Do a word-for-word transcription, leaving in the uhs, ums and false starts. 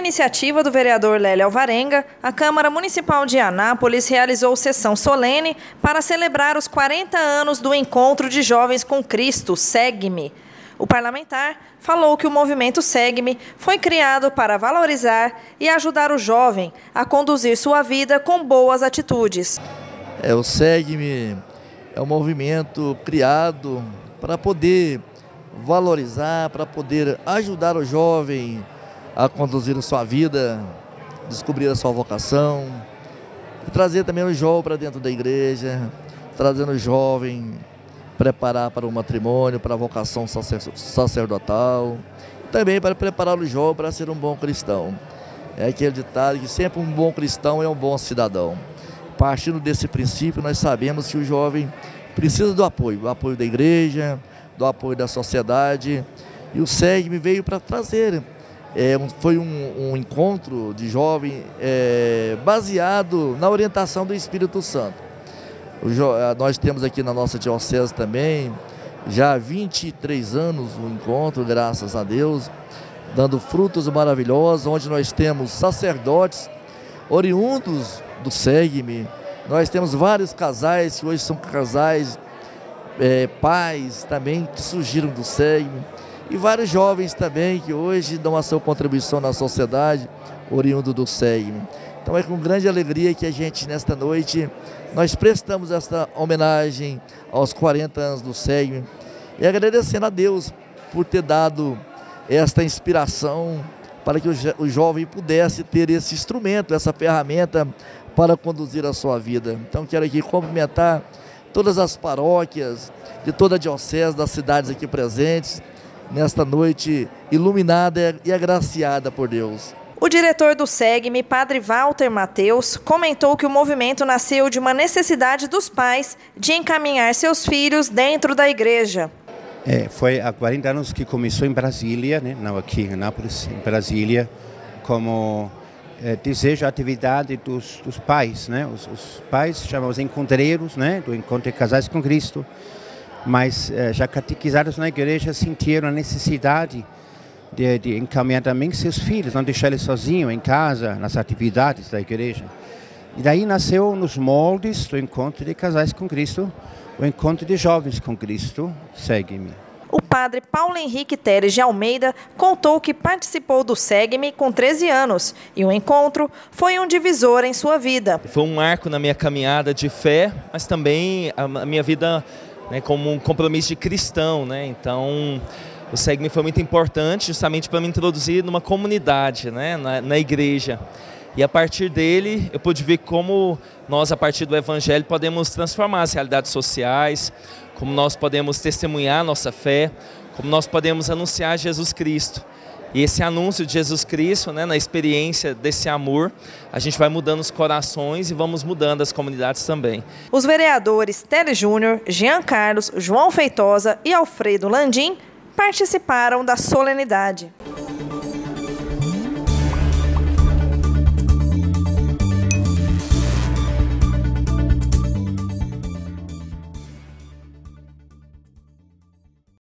iniciativa do vereador Lélio Alvarenga, a Câmara Municipal de Anápolis realizou sessão solene para celebrar os quarenta anos do Encontro de Jovens com Cristo, SEGME. O parlamentar falou que o movimento SEGME foi criado para valorizar e ajudar o jovem a conduzir sua vida com boas atitudes. É, o SEGME é um movimento criado para poder valorizar, para poder ajudar o jovem a conduzir a sua vida, descobrir a sua vocação, e trazer também o jovem para dentro da igreja, trazendo o jovem preparar para o matrimônio, para a vocação sacerdotal, também para preparar o jovem para ser um bom cristão. É aquele ditado que sempre um bom cristão é um bom cidadão. Partindo desse princípio, nós sabemos que o jovem precisa do apoio, do apoio da igreja, do apoio da sociedade, e o SEGME veio para trazer. É, foi um, um encontro de jovem é, baseado na orientação do Espírito Santo. O, nós temos aqui na nossa diocese também, já há vinte e três anos o encontro, graças a Deus, dando frutos maravilhosos, onde nós temos sacerdotes oriundos do SEGME. Nós temos vários casais que hoje são casais, é, pais também que surgiram do SEGME, e vários jovens também que hoje dão a sua contribuição na sociedade, oriundo do SEGME. Então é com grande alegria que a gente, nesta noite, nós prestamos esta homenagem aos quarenta anos do SEGME, e agradecendo a Deus por ter dado esta inspiração para que o, o jovem pudesse ter esse instrumento, essa ferramenta para conduzir a sua vida. Então quero aqui cumprimentar todas as paróquias de toda a diocese, das cidades aqui presentes, nesta noite iluminada e agraciada por Deus. O diretor do SEGME, Padre Walter Mateus, comentou que o movimento nasceu de uma necessidade dos pais de encaminhar seus filhos dentro da igreja. É, foi há quarenta anos que começou em Brasília, né? Não aqui em Anápolis, em Brasília, como é, desejo, atividade dos, dos pais, né? Os, os pais chamam os encontreiros, né? Do Encontro de Casais com Cristo, mas é, já catequizados na igreja sentiram a necessidade de, de encaminhar também seus filhos, não deixar eles sozinhos em casa, nas atividades da igreja. E daí nasceu nos moldes do Encontro de Casais com Cristo, o Encontro de Jovens com Cristo, SEGME. O padre Paulo Henrique Teres de Almeida contou que participou do SEGME com treze anos e o encontro foi um divisor em sua vida. Foi um marco na minha caminhada de fé, mas também a minha vida, né, como um compromisso de cristão, né? Então o SEGME foi muito importante justamente para me introduzir numa comunidade, né, na, na igreja. E a partir dele eu pude ver como nós, a partir do Evangelho, podemos transformar as realidades sociais, como nós podemos testemunhar a nossa fé, como nós podemos anunciar Jesus Cristo. E esse anúncio de Jesus Cristo, né, na experiência desse amor, a gente vai mudando os corações e vamos mudando as comunidades também. Os vereadores Teles Júnior, Jean Carlos, João Feitosa e Alfredo Landim participaram da solenidade.